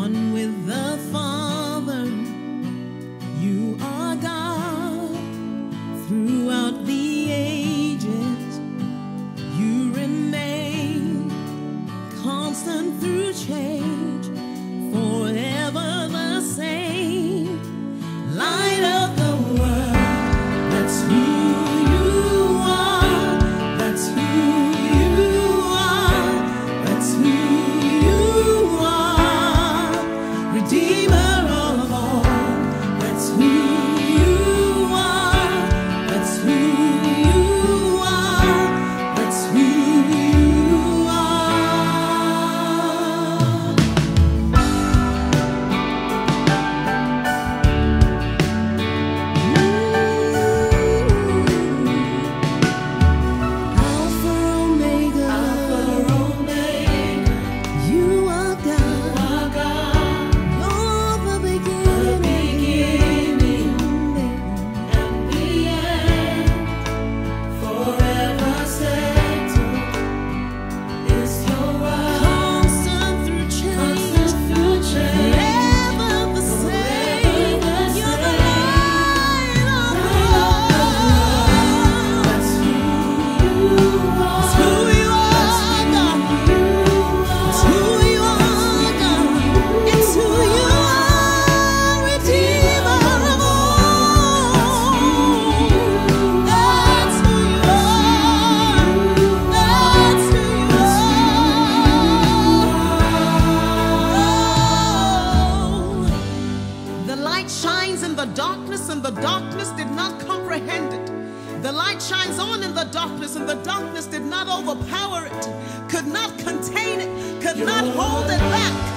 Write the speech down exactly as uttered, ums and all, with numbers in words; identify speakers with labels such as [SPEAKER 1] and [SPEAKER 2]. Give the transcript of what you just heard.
[SPEAKER 1] one with the Father. You are God throughout the ages. You remain constant through change, forever the same. Light of the world, that's who you are. That's who you are. That's who you are. Redeemer of all, that's who you are. That's who you are. That's who you are. Alpha Omega, Alpha Omega, you are God. You're the beginning, and the end. Forever settled is your word. Constant through change, forever the same. You're the light of the world. That's who you are. It's who you are, God. It's who you are, God. It's who you are, Redeemer of all. That's who you are. That's who you are. The light shines in the darkness, and the darkness did not comprehend it. The light shines on in the darkness, and the darkness did not overpower it, could not contain it, could not hold it back.